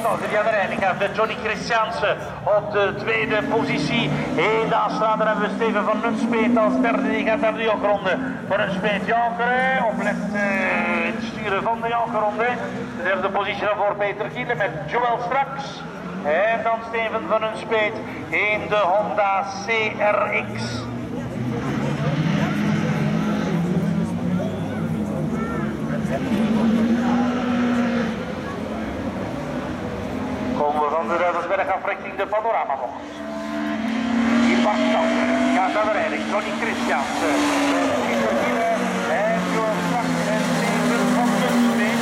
Stalker. Ja, de Reining heeft Johnny Christiansen op de tweede positie. In de afslader hebben we Steven van Nunspeet als derde. Die gaat naar de jogronde. Van Nunspeet Jankeren oplet het sturen van de jogronde. De derde positie dan voor Peter Gielen met Joel Straks. En dan Steven van Nunspeet in de Honda CRX. Komen we van de Duivelsberg af richting de panoramabocht. Hier Bart Stalker gaat naar de rijding. Johnny Christiansen. Peter Gielen en Joel Straks en Steven van Nunspeet.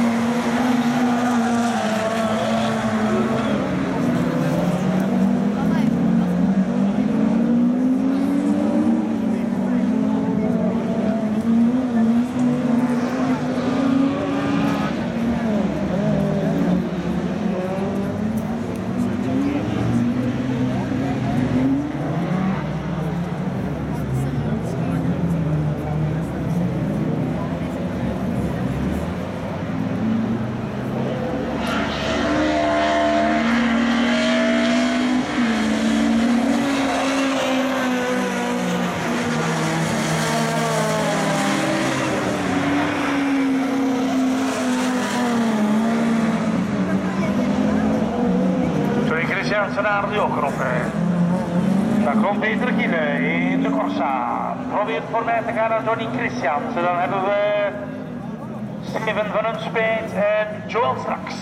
Naar de jogronde. Dan komt Peter Gielen in de Corsa. Probeert voorbij te gaan naar Johnny Christiansen. Dan hebben we Steven van Nunspeet en Joel Straks.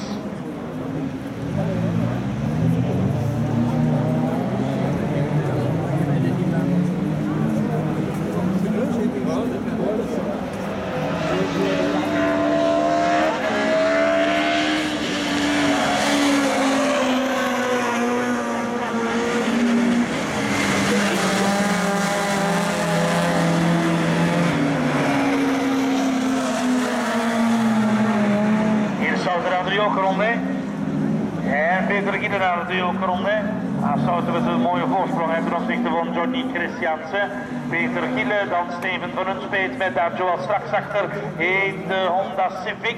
Jogronde. En Peter Gielen naar de jogronde. Afsluiten met een mooie voorsprong ten opzichte van Johnny Christiansen. Peter Gielen, dan Steven van Nunspeet met daar Joel Straks achter in de Honda Civic.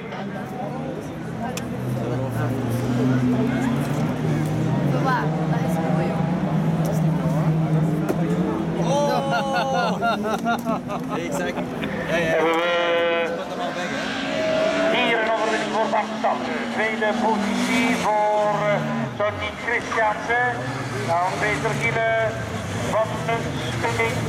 Ik zeg, Hebben we hier een overwinning voor Bart Stalker. Tweede positie voor Johnny Christiansen. Dan Peter Gielen van Nunspeet.